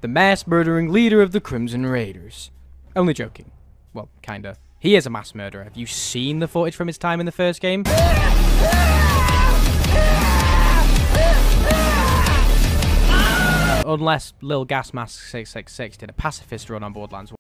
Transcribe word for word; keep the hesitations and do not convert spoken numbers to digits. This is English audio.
the mass murdering leader of the Crimson Raiders. Only joking. Well, kinda. He is a mass murderer. Have you seen the footage from his time in the first game? Unless Lil Gas Mask six six six did a pacifist run on Borderlands.